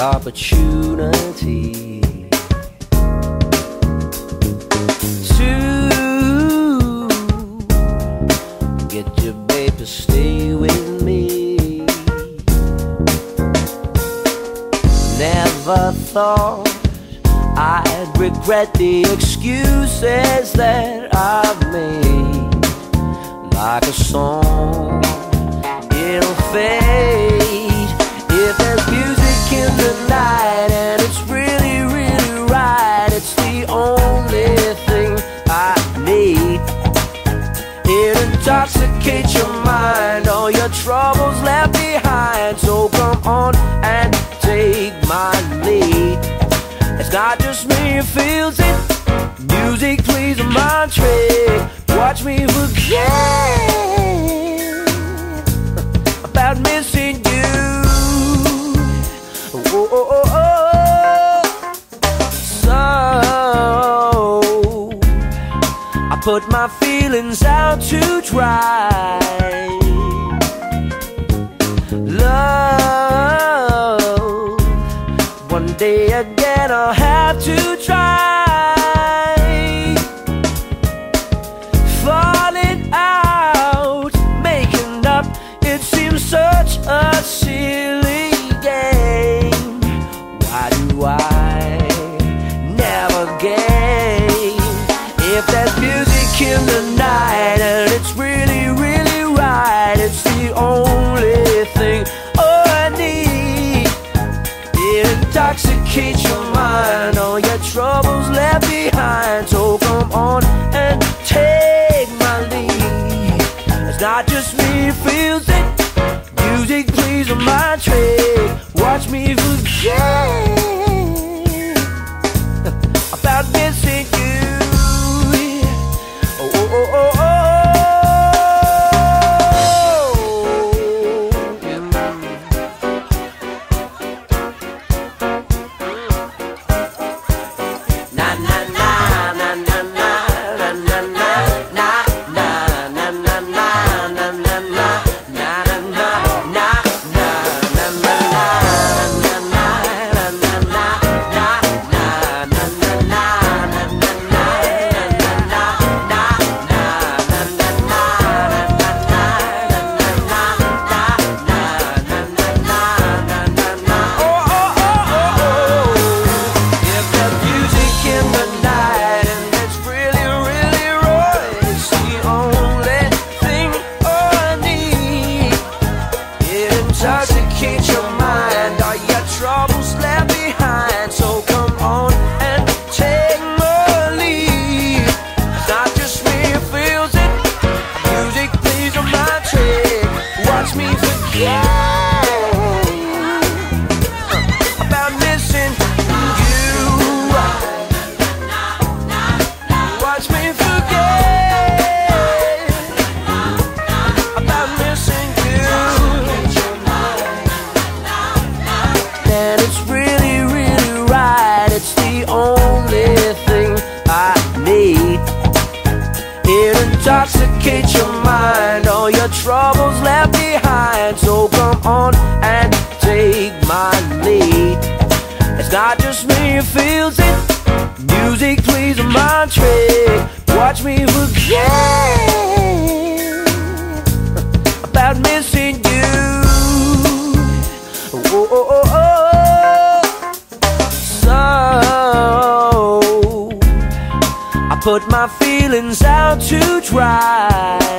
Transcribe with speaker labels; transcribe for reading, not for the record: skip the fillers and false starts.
Speaker 1: opportunity to get your babe to stay with me. Never thought I'd regret the excuses that I've made. Like a song, it'll fade. If there's music in the night and it's really, really right, it's the only thing I need. It intoxicates your mind, all your troubles left behind. So come on and take my lead. It's not just me who feels it. Music plays a mind trick. Watch me forget about missing you. Oh, oh, oh, oh. So I put my feelings out to dry. Love, one day again I'll have to try. Falling out, making up, it seems such a silly game. Why do I never gain? If there's music in the night and it's really, really right, it's the only thing I need. It intoxicates your mind, all your troubles left behind. So come on and take my lead. It's not just me who feels it. Music plays on my trick. Watch me forget about missing you. Oh, oh, oh, oh, oh. Na na na na na na na na na na na na na na na na. Intoxicate your mind, all your troubles left behind. So come on and take my lead. It's not just me who feels it. Music plays on my trick. Watch me forget about missing you. Watch me forget about missing you. And it's really, really right, it's the only thing I need. It intoxicates your mind, all your troubles left behind. So come on and take my lead. It's not just me who feels it. Music plays a mind trick. Watch me forget about missing you. Oh, oh, oh, oh. So I put my feelings out to dry.